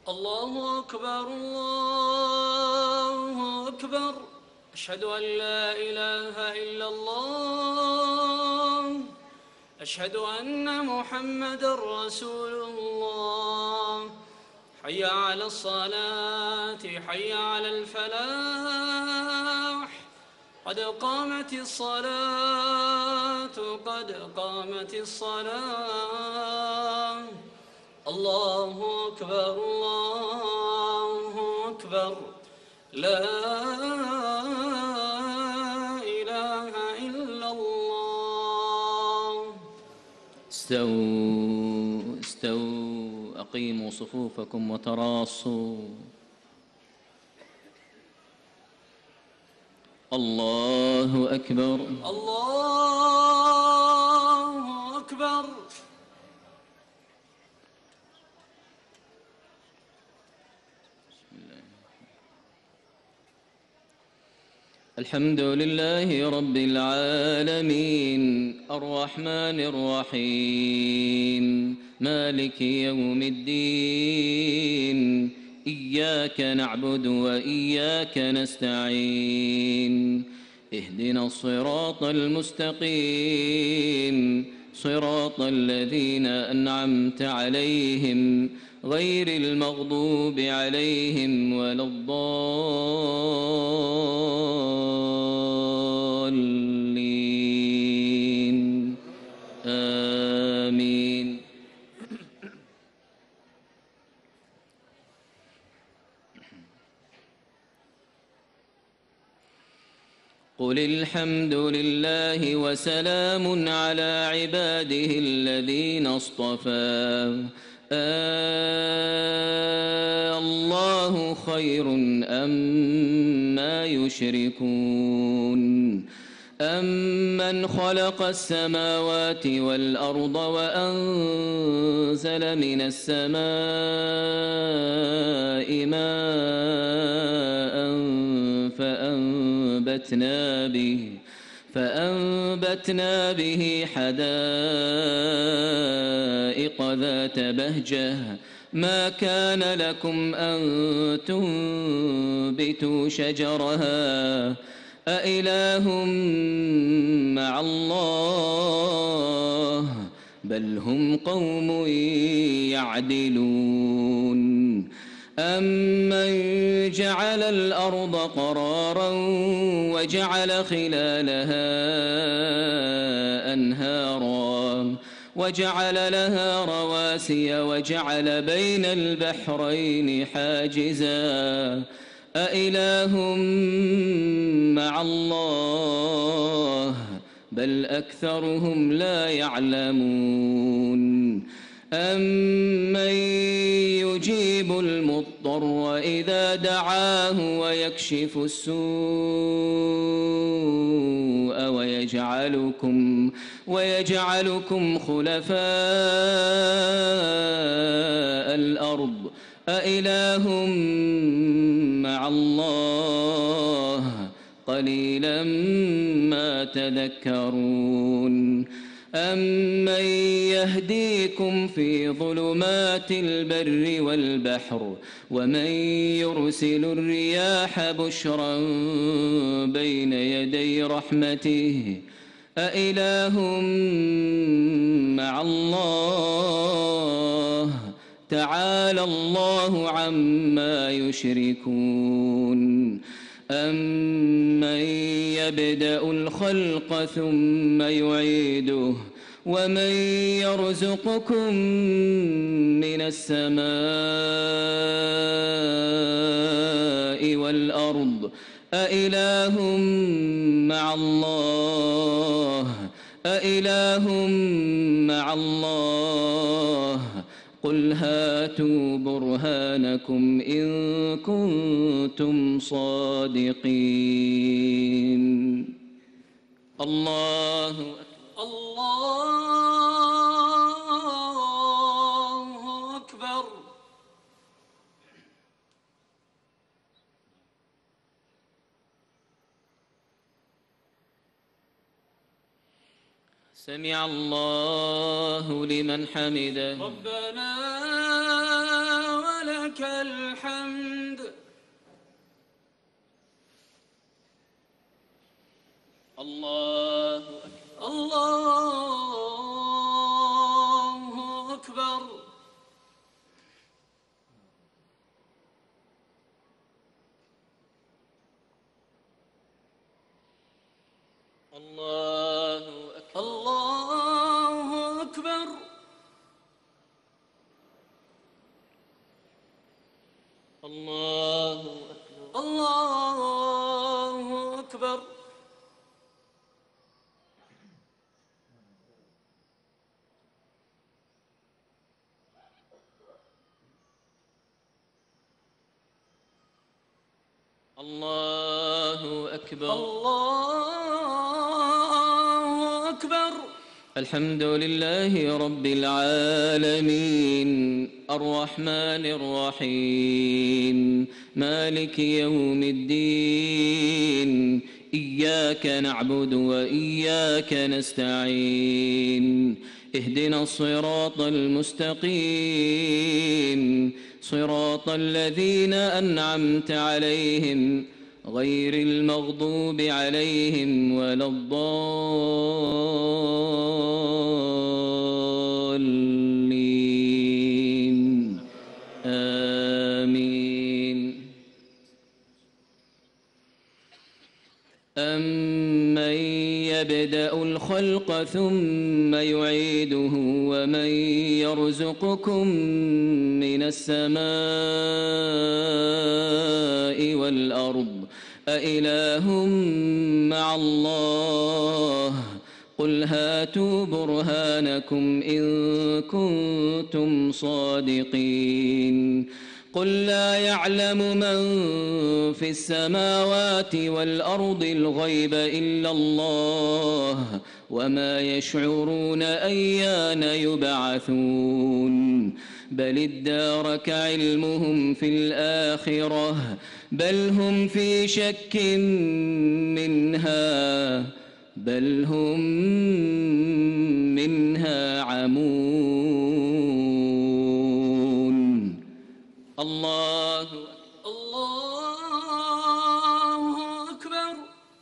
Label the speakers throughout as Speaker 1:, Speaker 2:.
Speaker 1: الله أكبر الله أكبر. أشهد أن لا إله إلا الله. أشهد أن محمدًا رسول الله. حي على الصلاة حي على الفلاح. قد قامت الصلاة قد قامت الصلاة. الله أكبر الله أكبر. لا إله إلا الله.
Speaker 2: استووا استووا، أقيموا صفوفكم وتراصوا. الله أكبر
Speaker 1: الله أكبر.
Speaker 2: الحمد لله رب العالمين، الرحمن الرحيم، مالك يوم الدين. إياك نعبد وإياك نستعين. اهدنا الصراط المستقيم، صراط الذين أنعمت عليهم غير المغضوب عليهم ولا الضالين. آمين. قل الحمد لله وسلام على عباده الذين اصطفى. الله خير أما يشركون. أمن خلق السماوات والأرض وأنزل من السماء ماء فأنبتنا به حدائق ذات بهجة. ما كان لكم أن تنبتوا شجرها أإله مع الله بل هم قوم يعدلون. أمن جعل الأرض قرارا وجعل خلالها أنهارا وجعل لها رواسي وجعل بين البحرين حاجزا أإله مع الله بل أكثرهم لا يعلمون. أمن يجيب المضطر إذا دعاه ويكشف السوء ويجعلكم خلفاء الأرض أإله مع الله قليلا ما تذكرون. أمن يهديكم في ظلمات البر والبحر ومن يرسل الرياح بشرا بين يدي رحمته أإله مع الله تعالى الله عما يشركون. أمن يبدأ الخلق ثم يعيده ومن يرزقكم من السماء والأرض أإله مع الله قل هاتوا برهانكم إن كنتم صادقين. الله
Speaker 1: أكبر.
Speaker 2: سمع الله لمن حمده.
Speaker 1: ربنا ولك ولك الحمد.
Speaker 2: الله أكبر.
Speaker 1: الله أكبر.
Speaker 2: الله أكبر.
Speaker 1: الله أكبر.
Speaker 2: الله أكبر.
Speaker 1: الله أكبر.
Speaker 2: الله أكبر.
Speaker 1: الله أكبر.
Speaker 2: الحمد لله رب العالمين الرحمن الرحيم مالك يوم الدين إياك نعبد وإياك نستعين اهدنا الصراط المستقيم صراط الذين أنعمت عليهم غير المغضوب عليهم ولا الضالين آمين. أمن يبدأ الخلق ثم يعيده ومن يرزقكم من السماء والأرض أإله مع الله قل هاتوا برهانكم إن كنتم صادقين. قل لا يعلم من في السماوات والأرض الغيب إلا الله وما يشعرون أيان يبعثون بل ادارك علمهم في الآخرة بل هم في شك منها بل هم منها عمون. الله
Speaker 1: أكبر.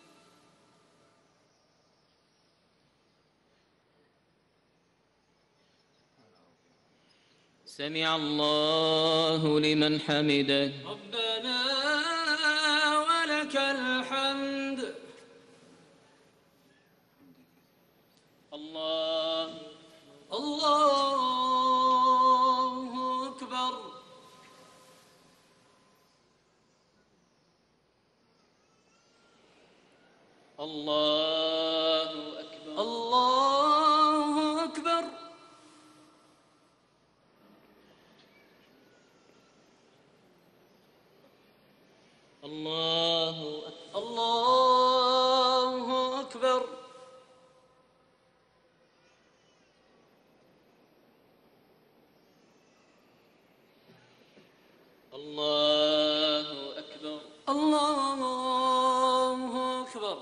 Speaker 2: سمع الله لمن حمده.
Speaker 1: ربنا ولك الحمد.
Speaker 2: الله
Speaker 1: أكبر.
Speaker 2: الله أكبر.
Speaker 1: الله أكبر.
Speaker 2: الله أكبر.
Speaker 1: الله أكبر.
Speaker 2: الله أكبر.
Speaker 1: الله أكبر.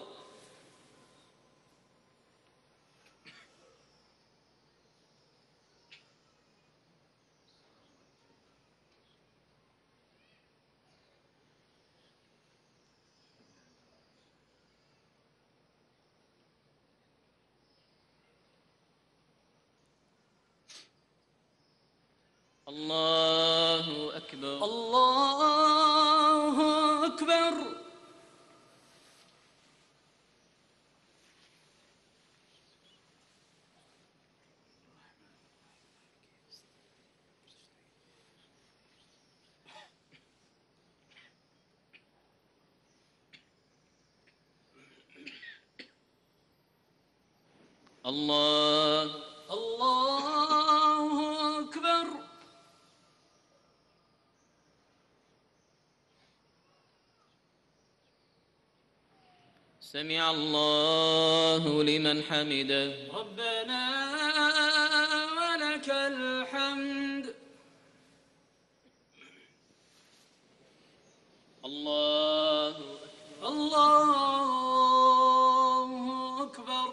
Speaker 2: الله أكبر.
Speaker 1: الله أكبر.
Speaker 2: الله
Speaker 1: أكبر.
Speaker 2: سمع الله لمن حمده.
Speaker 1: ربنا ولك الحمد.
Speaker 2: الله
Speaker 1: أكبر.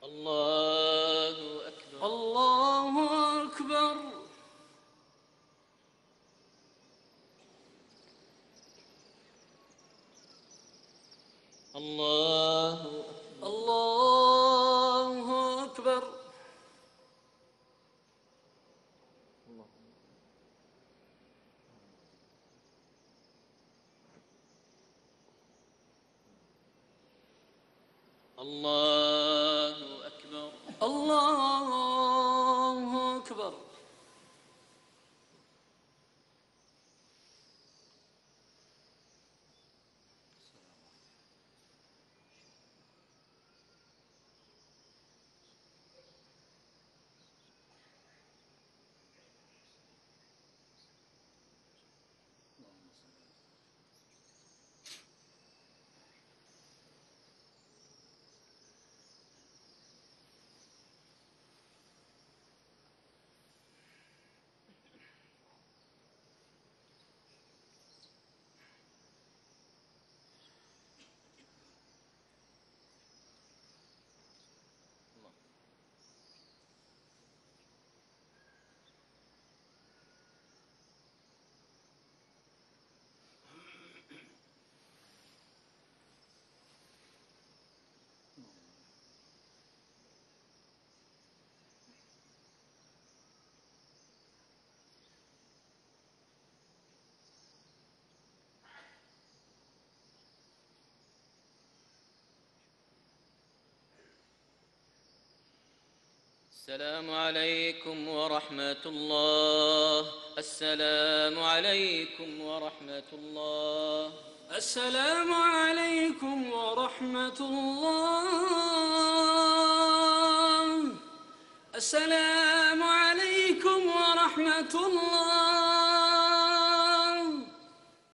Speaker 2: الله أكبر.
Speaker 1: الله أكبر.
Speaker 2: الله أكبر.
Speaker 1: الله أكبر.
Speaker 2: الله أكبر.
Speaker 1: الله أكبر.
Speaker 2: السلام عليكم ورحمة الله. السلام عليكم ورحمة الله.
Speaker 1: السلام عليكم ورحمة الله. السلام عليكم ورحمة الله.